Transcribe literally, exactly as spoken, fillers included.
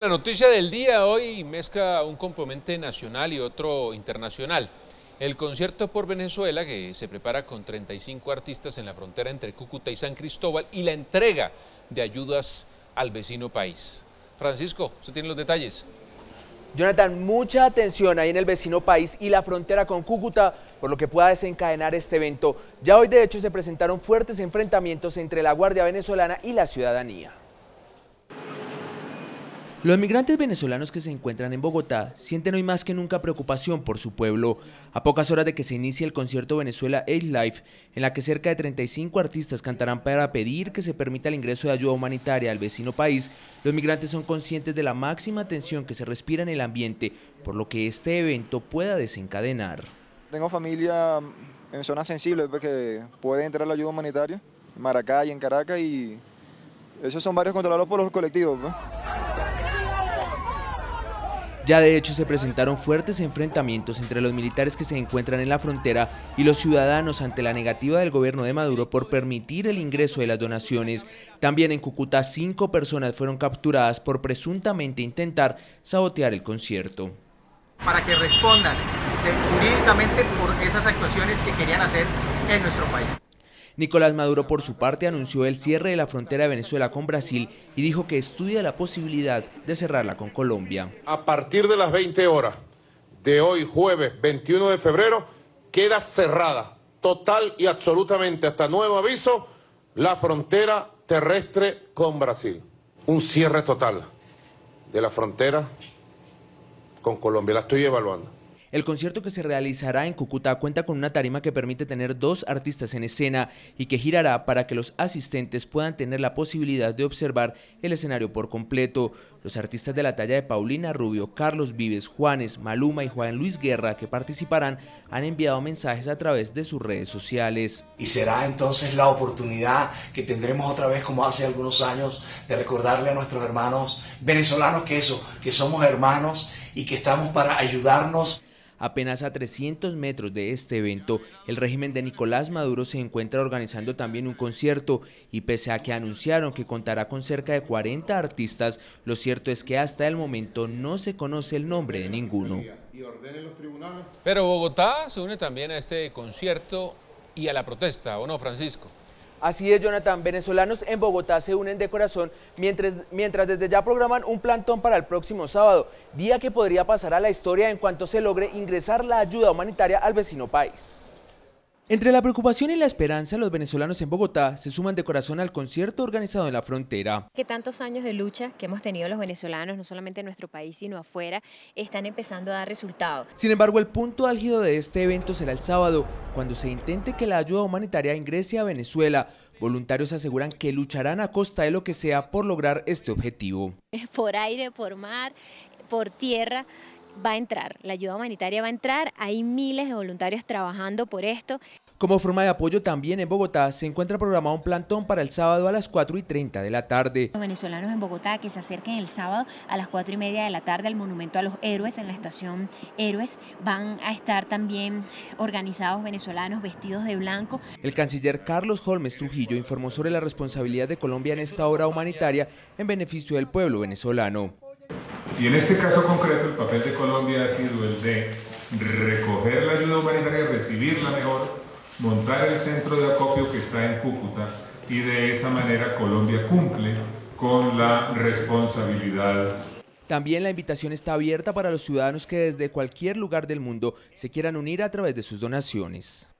La noticia del día hoy mezcla un componente nacional y otro internacional. El concierto por Venezuela, que se prepara con treinta y cinco artistas en la frontera entre Cúcuta y San Cristóbal, y la entrega de ayudas al vecino país. Francisco, usted tiene los detalles. Jonathan, mucha atención ahí en el vecino país y la frontera con Cúcuta por lo que pueda desencadenar este evento. Ya hoy de hecho se presentaron fuertes enfrentamientos entre la Guardia Venezolana y la ciudadanía. Los migrantes venezolanos que se encuentran en Bogotá sienten hoy más que nunca preocupación por su pueblo. A pocas horas de que se inicie el concierto Venezuela Aid Live, en la que cerca de treinta y cinco artistas cantarán para pedir que se permita el ingreso de ayuda humanitaria al vecino país, los migrantes son conscientes de la máxima tensión que se respira en el ambiente, por lo que este evento pueda desencadenar. Tengo familia en zonas sensibles porque puede entrar la ayuda humanitaria, en Maracay, en Caracas, y esos son varios controlados por los colectivos, ¿no? Ya de hecho se presentaron fuertes enfrentamientos entre los militares que se encuentran en la frontera y los ciudadanos ante la negativa del gobierno de Maduro por permitir el ingreso de las donaciones. También en Cúcuta cinco personas fueron capturadas por presuntamente intentar sabotear el concierto. Para que respondan jurídicamente por esas actuaciones que querían hacer en nuestro país. Nicolás Maduro por su parte anunció el cierre de la frontera de Venezuela con Brasil y dijo que estudia la posibilidad de cerrarla con Colombia. A partir de las veinte horas de hoy, jueves veintiuno de febrero, queda cerrada total y absolutamente hasta nuevo aviso la frontera terrestre con Brasil. Un cierre total de la frontera con Colombia, la estoy evaluando. El concierto que se realizará en Cúcuta cuenta con una tarima que permite tener dos artistas en escena y que girará para que los asistentes puedan tener la posibilidad de observar el escenario por completo. Los artistas de la talla de Paulina Rubio, Carlos Vives, Juanes, Maluma y Juan Luis Guerra que participarán han enviado mensajes a través de sus redes sociales. Y será entonces la oportunidad que tendremos otra vez, como hace algunos años, de recordarle a nuestros hermanos venezolanos que eso, que somos hermanos y que estamos para ayudarnos. Apenas a trescientos metros de este evento, el régimen de Nicolás Maduro se encuentra organizando también un concierto y pese a que anunciaron que contará con cerca de cuarenta artistas, lo cierto es que hasta el momento no se conoce el nombre de ninguno. Pero Bogotá se une también a este concierto y a la protesta, ¿o no, Francisco? Así es, Jonathan. Venezolanos en Bogotá se unen de corazón mientras, mientras desde ya programan un plantón para el próximo sábado, día que podría pasar a la historia en cuanto se logre ingresar la ayuda humanitaria al vecino país. Entre la preocupación y la esperanza, los venezolanos en Bogotá se suman de corazón al concierto organizado en la frontera. Que tantos años de lucha que hemos tenido los venezolanos, no solamente en nuestro país sino afuera, están empezando a dar resultados. Sin embargo, el punto álgido de este evento será el sábado, cuando se intente que la ayuda humanitaria ingrese a Venezuela. Voluntarios aseguran que lucharán a costa de lo que sea por lograr este objetivo. Por aire, por mar, por tierra. Va a entrar, la ayuda humanitaria va a entrar, hay miles de voluntarios trabajando por esto. Como forma de apoyo también en Bogotá se encuentra programado un plantón para el sábado a las cuatro y treinta de la tarde. Los venezolanos en Bogotá que se acerquen el sábado a las cuatro y media de la tarde al Monumento a los Héroes en la estación Héroes. Van a estar también organizados venezolanos vestidos de blanco. El canciller Carlos Holmes Trujillo informó sobre la responsabilidad de Colombia en esta obra humanitaria en beneficio del pueblo venezolano. Y en este caso concreto el papel de Colombia ha sido el de recoger la ayuda humanitaria, recibirla mejor, montar el centro de acopio que está en Cúcuta y de esa manera Colombia cumple con la responsabilidad. También la invitación está abierta para los ciudadanos que desde cualquier lugar del mundo se quieran unir a través de sus donaciones.